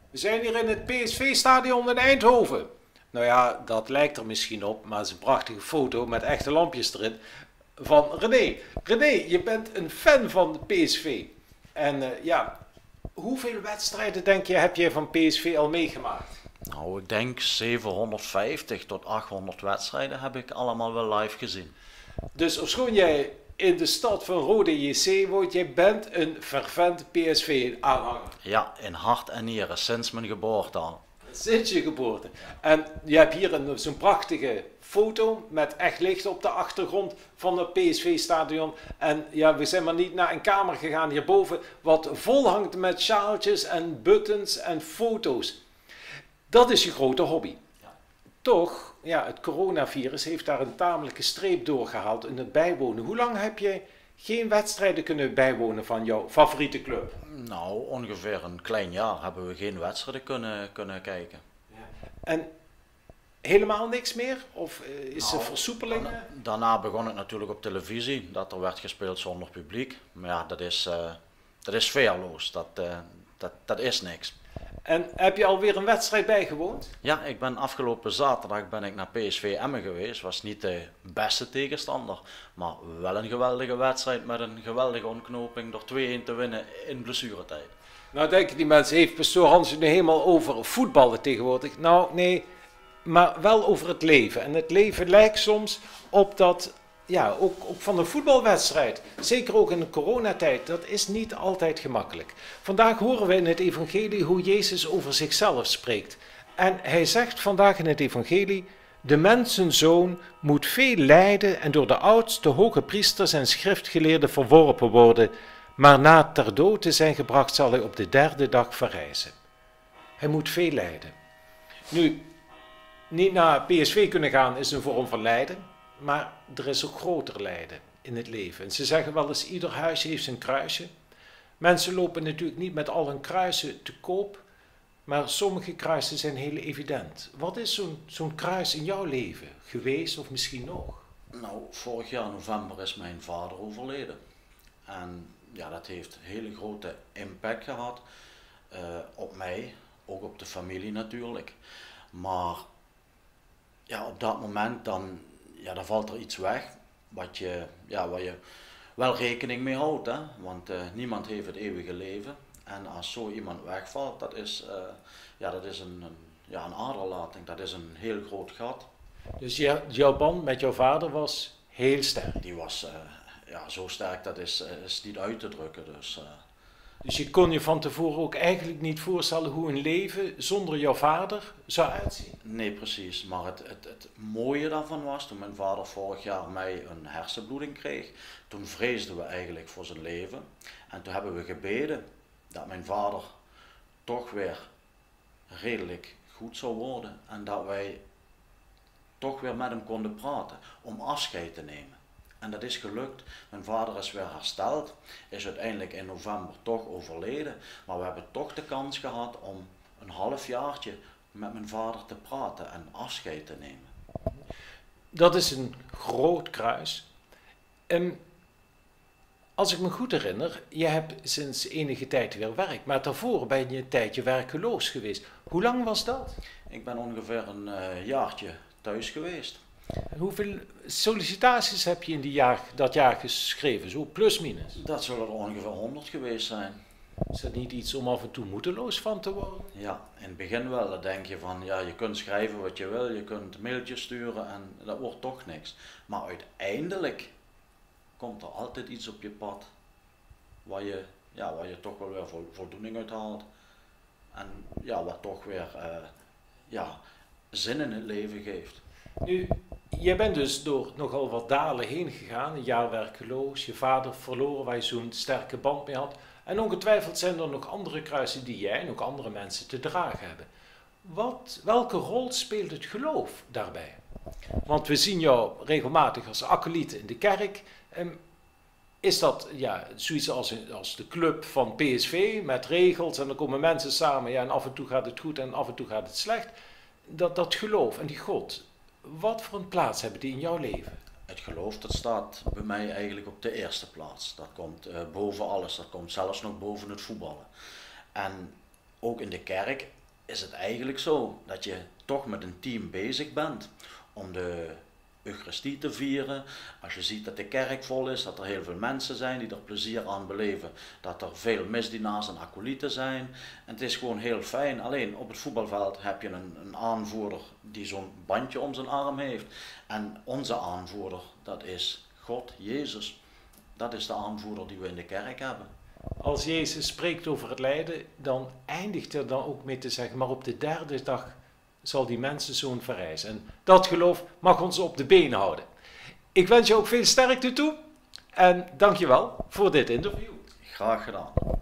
We zijn hier in het PSV-stadion in Eindhoven. Nou ja, dat lijkt er misschien op, maar het is een prachtige foto met echte lampjes erin van René. René, je bent een fan van de PSV. En ja, hoeveel wedstrijden denk je heb je van PSV al meegemaakt? Nou, ik denk 750 tot 800 wedstrijden heb ik allemaal wel live gezien. Dus ofschoon jij in de stad van Rode JC woont, jij bent een fervent PSV-aanhanger. Ja, in hart en nieren, sinds mijn geboorte al. Sinds je geboorte. En je hebt hier zo'n prachtige foto met echt licht op de achtergrond van het PSV-stadion. En ja, we zijn maar niet naar een kamer gegaan hierboven, wat vol hangt met sjaaltjes en buttons en foto's. Dat is je grote hobby. Toch, ja, het coronavirus heeft daar een tamelijke streep doorgehaald in het bijwonen. Hoe lang heb je geen wedstrijden kunnen bijwonen van jouw favoriete club? Nou, ongeveer een klein jaar hebben we geen wedstrijden kunnen kijken. En helemaal niks meer? Of is er Nou, versoepeling? Daarna begon het natuurlijk op televisie, dat er werd gespeeld zonder publiek. Maar ja, dat is sfeerloos, dat is niks. En heb je alweer een wedstrijd bijgewoond? Ja, ik ben afgelopen zaterdag naar PSV Emmen geweest. Was niet de beste tegenstander, maar wel een geweldige wedstrijd met een geweldige ontknoping door 2-1 te winnen in blessuretijd. Nou denken die mensen, heeft pastoor Hans het nu helemaal over voetballen tegenwoordig? Nou nee, maar wel over het leven. En het leven lijkt soms op dat, ja, ook van een voetbalwedstrijd. Zeker ook in de coronatijd, dat is niet altijd gemakkelijk. Vandaag horen we in het evangelie hoe Jezus over zichzelf spreekt. En hij zegt vandaag in het evangelie: de mensenzoon moet veel lijden en door de oudste hoge priesters en schriftgeleerden verworpen worden, maar na ter dood te zijn gebracht zal hij op de derde dag verrijzen. Hij moet veel lijden. Nu, niet naar PSV kunnen gaan is een vorm van lijden, maar er is ook groter lijden in het leven. En ze zeggen wel eens, ieder huisje heeft zijn kruisje. Mensen lopen natuurlijk niet met al hun kruisen te koop, maar sommige kruisen zijn heel evident. Wat is zo'n kruis in jouw leven geweest of misschien nog? Nou, vorig jaar november is mijn vader overleden. En ja, dat heeft hele grote impact gehad op mij, ook op de familie natuurlijk. Maar ja, op dat moment dan valt er iets weg waar je wel rekening mee houdt. Hè? Want niemand heeft het eeuwige leven. En als zo iemand wegvalt, dat is een aderlating, dat is een heel groot gat. Dus jouw band met jouw vader was heel sterk. Die was zo sterk, dat is niet uit te drukken. Dus je kon je van tevoren ook eigenlijk niet voorstellen hoe een leven zonder jouw vader zou uitzien? Nee, precies. Maar het mooie daarvan was, toen mijn vader vorig jaar mij een hersenbloeding kreeg, toen vreesden we eigenlijk voor zijn leven. En toen hebben we gebeden dat mijn vader toch weer redelijk goed zou worden en dat wij toch weer met hem konden praten om afscheid te nemen. En dat is gelukt. Mijn vader is weer hersteld, is uiteindelijk in november toch overleden, maar we hebben toch de kans gehad om een halfjaartje met mijn vader te praten en afscheid te nemen. Dat is een groot kruis. Als ik me goed herinner, je hebt sinds enige tijd weer werk, maar daarvoor ben je een tijdje werkeloos geweest. Hoe lang was dat? Ik ben ongeveer een jaartje thuis geweest. Hoeveel sollicitaties heb je in dat jaar geschreven, zo plus minus? Dat zullen er ongeveer 100 geweest zijn. Is dat niet iets om af en toe moedeloos van te worden? Ja, in het begin wel. Dan denk je van, ja, je kunt schrijven wat je wil, je kunt mailtjes sturen en dat wordt toch niks. Maar uiteindelijk komt er altijd iets op je pad waar je toch wel weer voldoening uit haalt. En ja, wat toch weer zin in het leven geeft. Nu, jij bent dus door nogal wat dalen heen gegaan, een jaar werkeloos, je vader verloren waar je zo'n sterke band mee had. En ongetwijfeld zijn er nog andere kruisen die jij en ook andere mensen te dragen hebben. Welke rol speelt het geloof daarbij? Want we zien jou regelmatig als acolyte in de kerk. Is dat zoiets als de club van PSV met regels en dan komen mensen samen en af en toe gaat het goed en af en toe gaat het slecht. Dat geloof en die God, wat voor een plaats hebben die in jouw leven? Het geloof dat staat bij mij eigenlijk op de eerste plaats. Dat komt boven alles, dat komt zelfs nog boven het voetballen. En ook in de kerk is het eigenlijk zo dat je toch met een team bezig bent om de Eucharistie te vieren. Als je ziet dat de kerk vol is, dat er heel veel mensen zijn die er plezier aan beleven, dat er veel misdienaars en acolyten zijn. En het is gewoon heel fijn. Alleen op het voetbalveld heb je een aanvoerder die zo'n bandje om zijn arm heeft. En onze aanvoerder, dat is God, Jezus. Dat is de aanvoerder die we in de kerk hebben. Als Jezus spreekt over het lijden, dan eindigt er dan ook mee te zeggen, maar op de derde dag zal die mensenzoon verrijzen. En dat geloof mag ons op de benen houden. Ik wens je ook veel sterkte toe en dank je wel voor dit interview. Graag gedaan.